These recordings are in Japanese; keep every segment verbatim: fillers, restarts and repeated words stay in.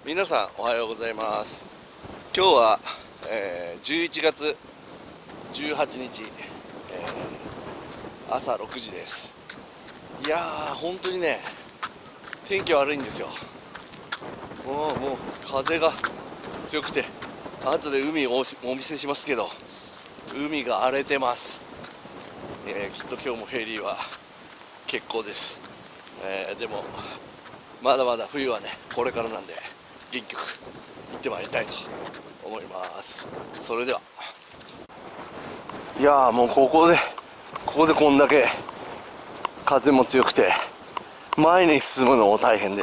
皆さんおはようございます。今日は、えー、じゅういちがつじゅうはちにち、えー、朝ろくじです。いやー本当にね天気悪いんですよ。もうもう風が強くて、後で海をお見せしますけど海が荒れてます。えー、きっと今日もフェリーは欠航です。えー、でもまだまだ冬はねこれからなんで元気よく行ってまいりたいと思います。それでは。いやーもうここでここでこんだけ風も強くて前に進むのも大変です。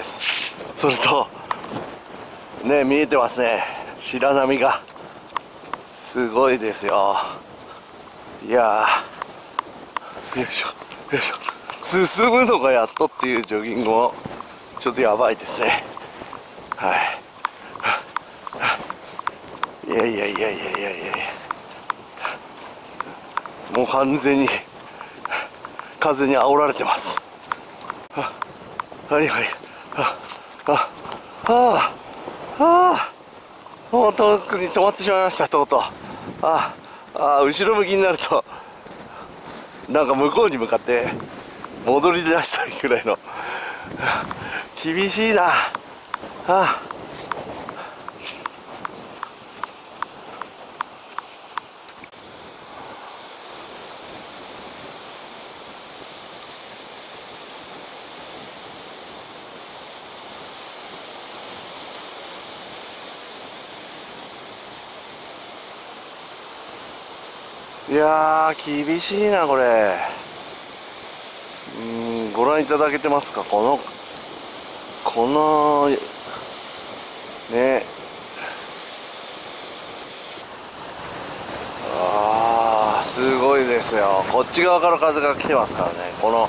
それとね見えてますね、白波がすごいですよ。いやーよいしょよいしょ、進むのがやっとっていうジョギングもちょっとやばいですね。はい、いやいやいやいやいやいやいや、もう完全に風に煽られてます。ははいはい、はあはあはあ、もう遠くに止まってしまいました。とうとうああ、後ろ向きになるとなんか向こうに向かって戻り出したいくらいの厳しいな。はあ、いやー厳しいなこれ。うーん、ご覧いただけてますか、このこのね、あーすごいですよ。こっち側から風が来てますからね。この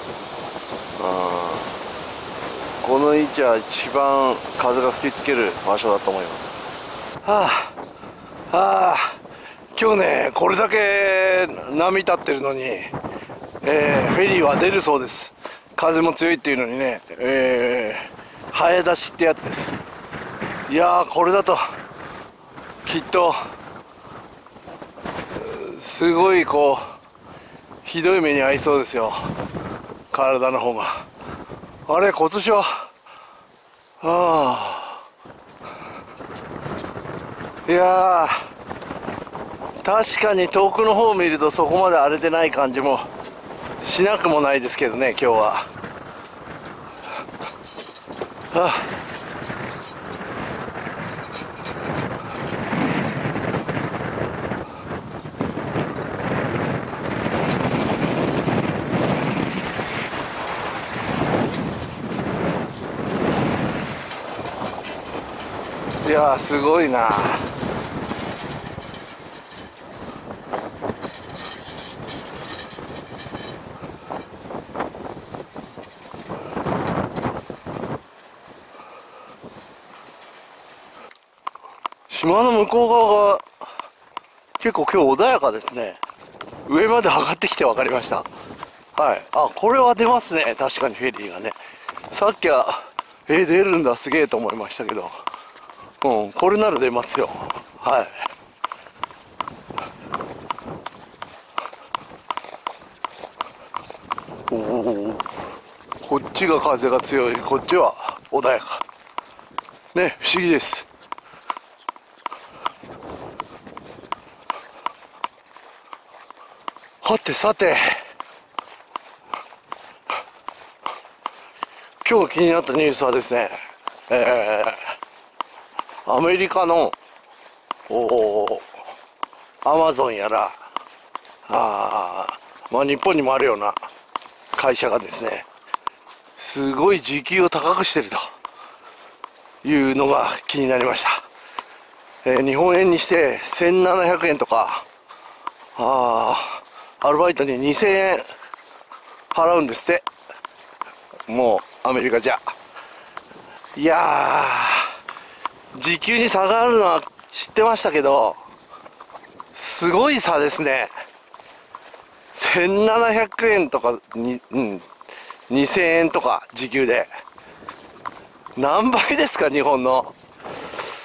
うんこの位置は一番風が吹きつける場所だと思います。はあはあ、今日ねこれだけ波立ってるのに、えー、フェリーは出るそうです。風も強いっていうのにね、えー、早出しってやつです。いやーこれだときっとすごいこうひどい目に遭いそうですよ、体の方が。あれ今年はああ、いやー確かに遠くの方を見るとそこまで荒れてない感じもしなくもないですけどね、今日は。あいやーすごいな。島の向こう側が結構今日穏やかですね。上まで上がってきて分かりました。はい、あこれは出ますね、確かにフェリーがね。さっきはえー、出るんだすげえと思いましたけど、うんこれなら出ますよ。はい、おお、こっちが風が強い、こっちは穏やかね、不思議です。はてさて、今日気になったニュースはですね、えー、アメリカのアマゾンやらあ、まあ、日本にもあるような会社がですね、すごい時給を高くしているというのが気になりました。えー、日本円にしてせんななひゃくえんとか、あアルバイトににせんえん払うんですって。もうアメリカじゃ。いやー時給に差があるのは知ってましたけど、すごい差ですね。せんななひゃくえんとかに、うん、にせんえんとか時給で何倍ですか、日本の。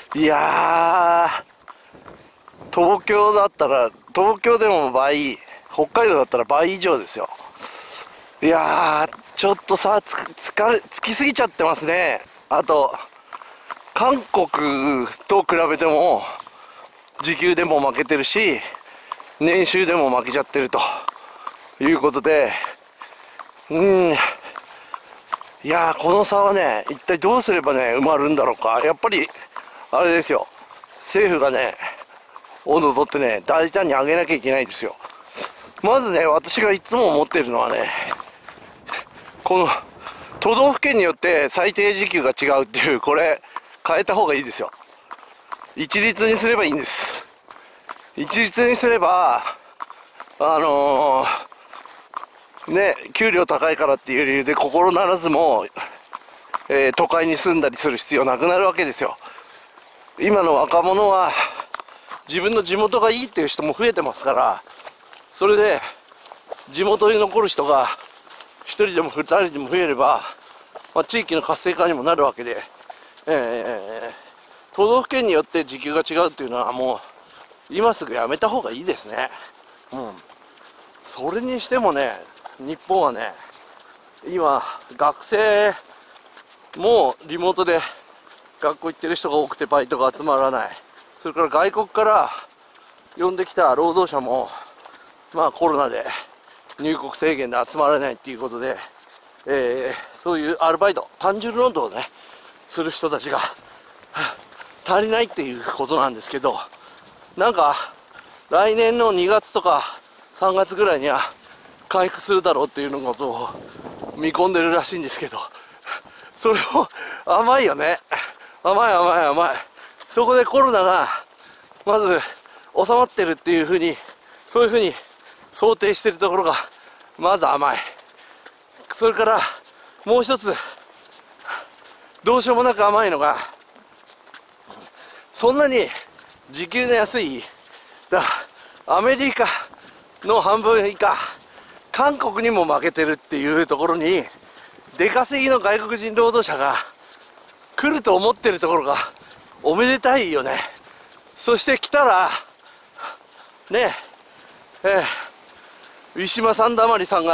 いやー、東京だったら、東京でも倍、北海道だったら倍以上ですよ。いやー、ちょっとさ、つ、疲れ、つきすぎちゃってますね。あと、韓国と比べても、時給でも負けてるし、年収でも負けちゃってるということで、うーん、いやー、この差はね、一体どうすればね、埋まるんだろうか。やっぱり、あれですよ、政府がね、温度を取ってね、大胆に上げなきゃいけないんですよ。まずね、私がいつも思ってるのはね、この、都道府県によって最低時給が違うっていう、これ、変えた方がいいですよ。一律にすればいいんです。一律にすれば、あのー、ね、給料高いからっていう理由で心ならずも、えー、都会に住んだりする必要なくなるわけですよ。今の若者は、自分の地元がいいっていう人も増えてますから、それで、地元に残る人が、一人でも二人でも増えれば、まあ、地域の活性化にもなるわけで、えー、都道府県によって時給が違うっていうのはもう、今すぐやめた方がいいですね。うん。それにしてもね、日本はね、今、学生もリモートで学校行ってる人が多くてバイトが集まらない。それから外国から呼んできた労働者も、まあコロナで入国制限で集まらないっていうことで、えー、そういうアルバイト、単純労働をね、する人たちが足りないっていうことなんですけど、なんか来年のにがつとかさんがつぐらいには回復するだろうっていうのことを見込んでるらしいんですけど、それも甘いよね。甘い甘い甘い。そこでコロナがまず収まってるっていうふうに、そういうふうに想定してるところがまず甘い。それからもう一つどうしようもなく甘いのが、そんなに時給の安いだアメリカの半分以下、韓国にも負けてるっていうところに出稼ぎの外国人労働者が来ると思ってるところがおめでたいよね。そして来たらねえ、えー、ウィシュマ・サンダマリさんが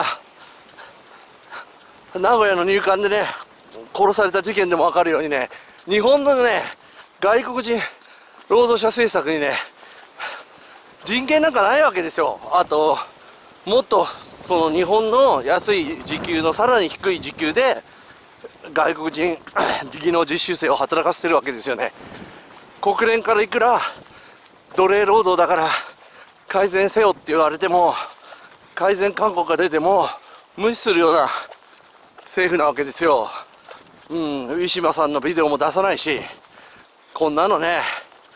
名古屋の入管でね殺された事件でも分かるようにね、日本のね外国人労働者政策にね人権なんかないわけですよ。あともっとその日本の安い時給のさらに低い時給で外国人技能実習生を働かせてるわけですよね。国連からいくら奴隷労働だから改善せよって言われても、改善勧告が出ても無視するような政府なわけですよ。うん、ウィシュマさんのビデオも出さないし、こんなのね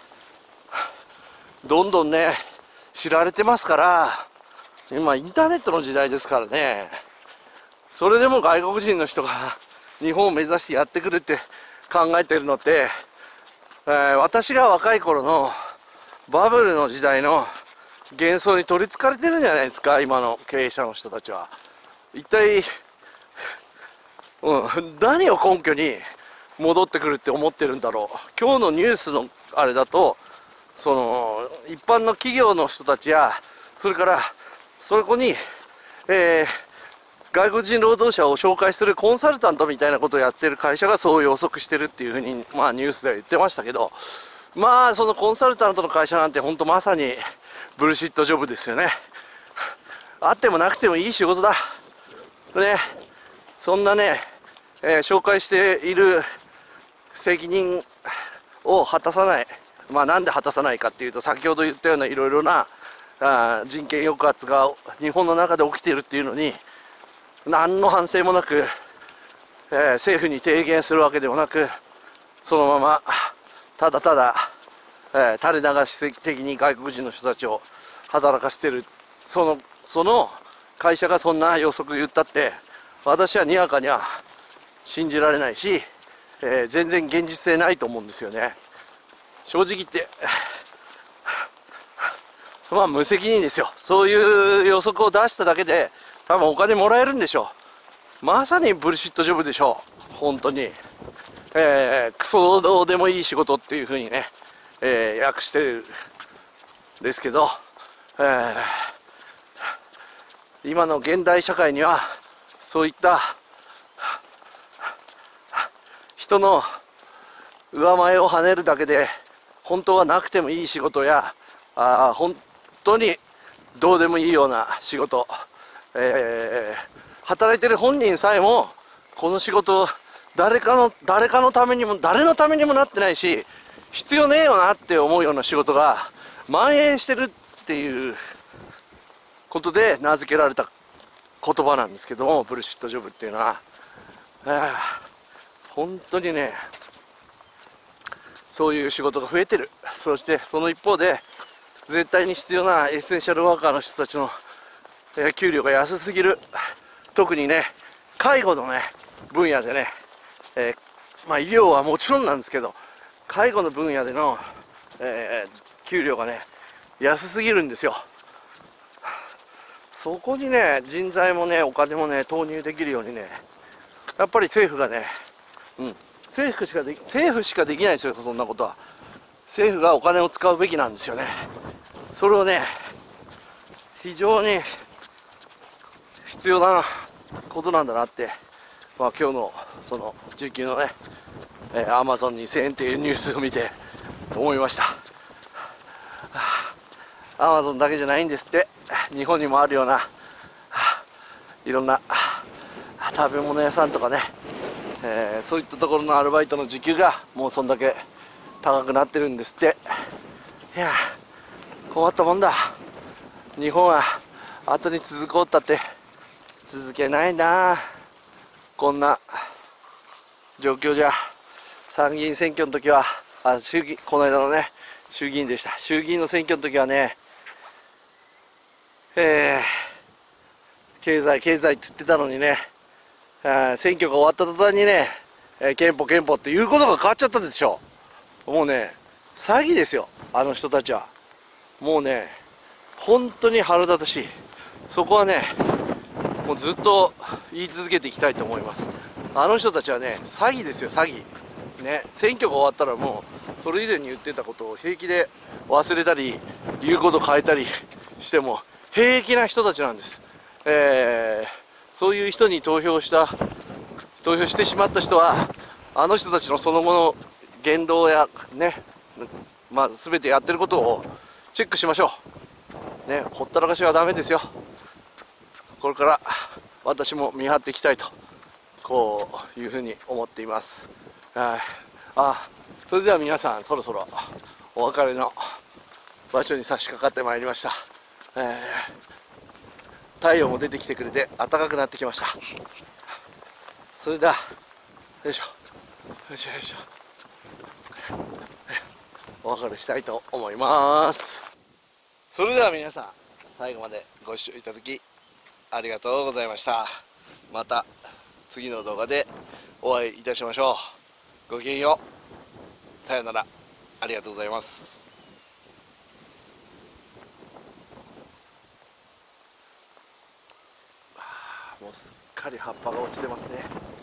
どんどんね知られてますから、今インターネットの時代ですからね。それでも外国人の人が日本を目指してやってくるって考えてるのって、えー、私が若い頃のバブルの時代の幻想に取りつかれてるんじゃないですか、今の経営者の人たちは。一体、うん、何を根拠に戻ってくるって思ってるんだろう。今日のニュースのあれだと、その一般の企業の人たちや、それからそこに、えー、外国人労働者を紹介するコンサルタントみたいなことをやってる会社がそう予測してるっていうふうに、まあニュースでは言ってましたけど、まあそのコンサルタントの会社なんて本当まさにブルシットジョブですよね。あってもなくてもいい仕事だね。そんなね、えー、紹介している責任を果たさない。まあなんで果たさないかっていうと、先ほど言ったようないろいろなあ人権抑圧が日本の中で起きているっていうのに何の反省もなく、えー、政府に提言するわけでもなく、そのままただただ、えー、垂れ流し的に外国人の人たちを働かせてる、そのその会社がそんな予測言ったって私はにわかには信じられないし、えー、全然現実性ないと思うんですよね。正直言ってまあ無責任ですよ。そういう予測を出しただけで多分お金もらえるんでしょう。まさにブルシットジョブでしょう、本当に。 えー、クソどうでもいい仕事っていうふうにね、えー、訳してるんですけど、えー、今の現代社会にはそういった人の上前を跳ねるだけで本当はなくてもいい仕事や、あ本当にどうでもいいような仕事、えー、働いてる本人さえもこの仕事誰かの誰かのためにも誰のためにもなってないし必要ねえよなって思うような仕事が蔓延してるっていうことで名付けられた言葉なんですけども、ブルシットジョブっていうのは、えー、本当にねそういう仕事が増えてる。そしてその一方で絶対に必要なエッセンシャルワーカーの人たちの、えー、給料が安すぎる。特にね介護のね分野でね、えー、まあ医療はもちろんなんですけど介護の分野での、えー、給料がね安すぎるんですよ。そこにね人材もねお金もね投入できるようにねやっぱり政府がね、うん、政府しかでき政府しかできないですよ。そんなことは政府がお金を使うべきなんですよね。それをね非常に必要なことなんだなって、まあ、今日のその時給のねアマゾンにせんえんっていうニュースを見て思いました。アマゾンだけじゃないんですって。日本にもあるような、はあ、いろんな食べ物屋さんとかね、えー、そういったところのアルバイトの時給がもうそんだけ高くなってるんですって。いや困ったもんだ。日本は後に続こうったって続けないな。こんな状況じゃ。参議院選挙の時はあ衆議この間のね衆議院でした。衆議院の選挙の時はねえー、経済経済って言ってたのにね、選挙が終わった途端にね、えー、憲法憲法っていうことが変わっちゃったでしょ。もうね詐欺ですよあの人たちは。もうね本当に腹立たしい。そこはねもうずっと言い続けていきたいと思います。あの人たちはね詐欺ですよ詐欺ね。選挙が終わったらもうそれ以前に言ってたことを平気で忘れたり言うこと変えたりしても平気な人たちなんです。えー、そういう人に投票した投票してしまった人はあの人たちのその後の言動やね、まあ、全てやってることをチェックしましょうね。ほったらかしはダメですよ。これから私も見張っていきたいとこういうふうに思っています。ああそれでは皆さんそろそろお別れの場所に差し掛かってまいりました。えー、太陽も出てきてくれて暖かくなってきました。それではよいしょよいしょよいしょお別れしたいと思います。それでは皆さん最後までご視聴いただきありがとうございました。また次の動画でお会いいたしましょう。ごきげんよう。さよなら。ありがとうございます。もうすっかり葉っぱが落ちてますね。